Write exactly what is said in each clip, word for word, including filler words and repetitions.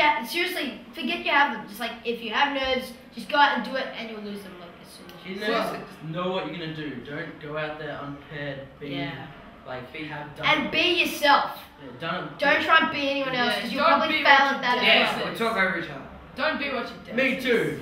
yeah, seriously, forget you have them. Just like if you have nerves, just go out and do it, and you'll lose them. Like as soon as you. You know, know what you're gonna do. Don't go out there unprepared. Be Yeah. like be have done. And be yourself. Yeah, don't. Don't try and be anyone else Yeah, because you'll don't probably be fail what at that you as did. well. We talk over each other. Don't be what you did. Me too.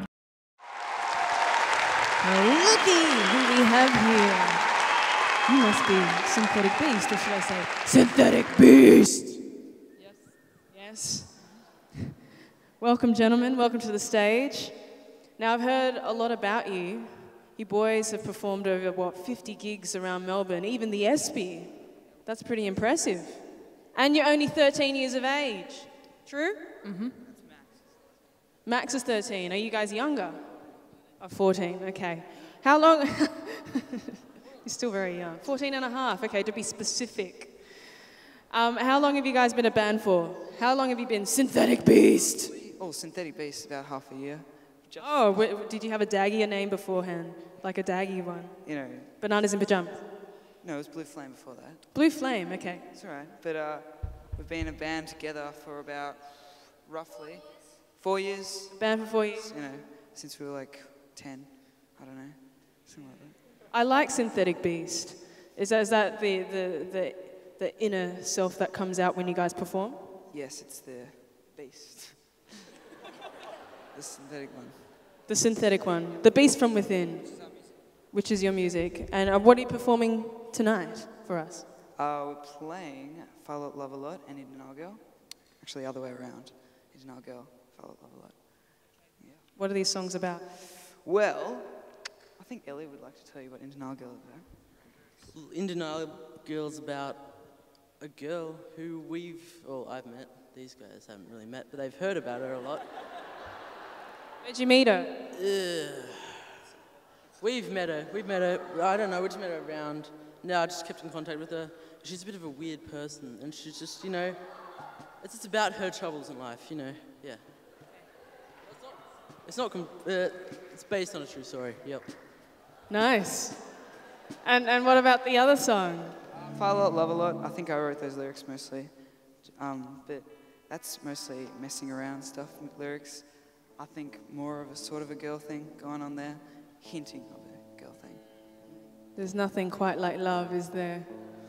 Looky who we have here. You must be Synthetic Beast, or should I say Synthetic Beast? Yes. Yes. Welcome, gentlemen. Welcome to the stage. Now, I've heard a lot about you. You boys have performed over, what, fifty gigs around Melbourne, even the S B. That's pretty impressive. And you're only thirteen years of age. True? Mm-hmm. Max is thirteen. Are you guys younger? Oh, fourteen, okay. How long? You're still very young. fourteen and a half, okay, to be specific. Um, how long have you guys been a band for? How long have you been Synthetic Beast? Oh, Synthetic Beast, about half a year. Just oh, w did you have a daggier name beforehand? Like a daggy one? You know. Bananas in Pajamas? No, it was Blue Flame before that. Blue Flame, okay. It's all right. But uh, we've been a band together for about, roughly, four years. Band for four years? You know, since we were like ten. I don't know. Something like that. I like Synthetic Beast. Is that, is that the, the, the, the inner self that comes out when you guys perform? Yes, it's the beast. The synthetic one. The synthetic one. The beast from within, which is your music. And uh, what are you performing tonight for us? Uh, we're playing Fall Out Love a Lot and Indian Girl. Actually, the other way around. Indian Girl, Fall Out Love a Lot. Yeah. What are these songs about? Well, I think Ellie would like to tell you what In Denial Girl is about. In Denial Girl's about a girl who we've, well, I've met. These guys haven't really met, but they've heard about her a lot. Where'd you meet her? Ugh. We've met her. We've met her. I don't know. We just met her around. No, I just kept in contact with her. She's a bit of a weird person, and she's just, you know, it's just about her troubles in life, you know. Yeah. It's not. Com uh, it's based on a true story. Yep. Nice. And and what about the other song? Fall Out Love a Lot. I think I wrote those lyrics mostly, um, but that's mostly messing around stuff. Lyrics. I think more of a sort of a girl thing going on there, hinting of a girl thing. There's nothing quite like love, is there?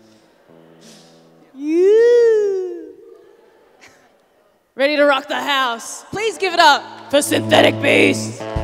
You ready to rock the house? Please give it up for Synthetic Beast.